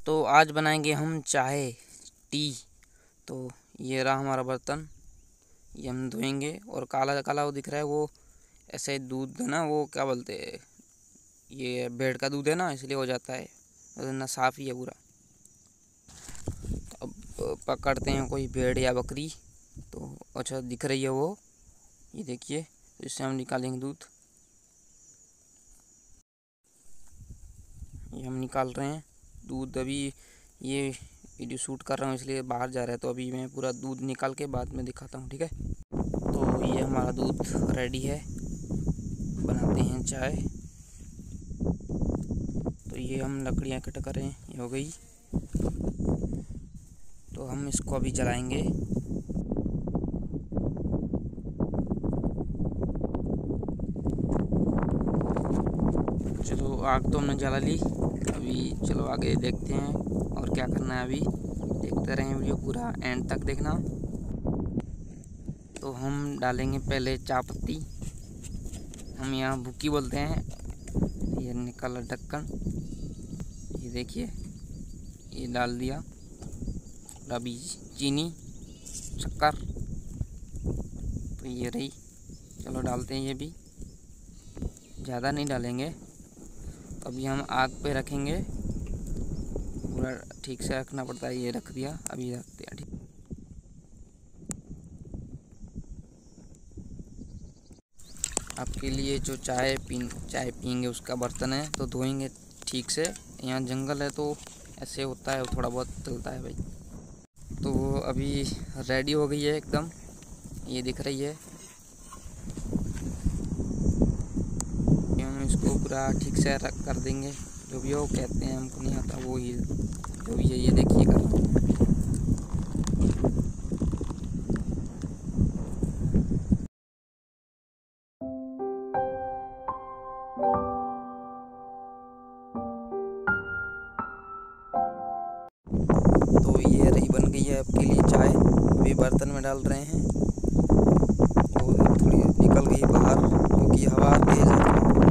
तो आज बनाएंगे हम चाय टी। तो ये रहा हमारा बर्तन, ये हम धोएंगे। और काला काला वो दिख रहा है, वो ऐसे दूध है ना, वो क्या बोलते हैं, ये भेड़ का दूध है ना, इसलिए हो जाता है, वरना साफ़ ही है पूरा। अब पकड़ते हैं कोई भेड़ या बकरी, तो अच्छा दिख रही है वो, ये देखिए। तो इससे हम निकालेंगे दूध। ये हम निकाल रहे हैं दूध। अभी ये वीडियो शूट कर रहा हूँ इसलिए बाहर जा रहा है, तो अभी मैं पूरा दूध निकाल के बाद में दिखाता हूँ, ठीक है। तो ये हमारा दूध रेडी है, बनाते हैं चाय। तो ये हम लकड़ियाँ इकट्ठा करें, ये हो गई। तो हम इसको अभी जलाएंगे। चलो आग तो हमने जला ली, अभी चलो आगे देखते हैं और क्या करना है। अभी देखते रहें वीडियो पूरा एंड तक देखना। तो हम डालेंगे पहले चाय पत्ती, हम यहाँ भुक्की बोलते हैं। ये निकाला ढक्कन, ये देखिए, ये डाल दिया। और अभी चीनी, शक्कर, तो ये रही। चलो डालते हैं ये भी, ज़्यादा नहीं डालेंगे। तो अभी हम आग पे रखेंगे, पूरा ठीक से रखना पड़ता है। ये रख दिया, अभी रखते हैं, ठीक। आपके लिए जो चाय पियेंगे उसका बर्तन है, तो धोएंगे ठीक से। यहाँ जंगल है तो ऐसे होता है, थोड़ा बहुत चलता है भाई। तो वो अभी रेडी हो गई है एकदम, ये दिख रही है। हम इसको पूरा ठीक से रख कर देंगे, जो भी हो कहते हैं, हमको नहीं आता वो, ही जो भी है ये देखिए कर रहा हूँ। तो ये रही, बन गई है आपके लिए चाय। अभी बर्तन में डाल रहे हैं, और थोड़ी निकल गई बाहर क्योंकि हवा तेज है।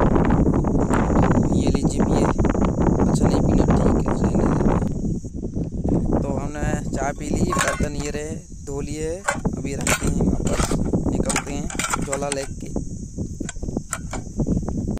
तो ये लीजिए पिए, अच्छा नहीं पीना, ठीक है, रहने दीजिए। तो हमने चाय पी ली, बर्तन ये रहे धो लिए। अभी रखते हैं वापस, निकलते हैं झोला लेके।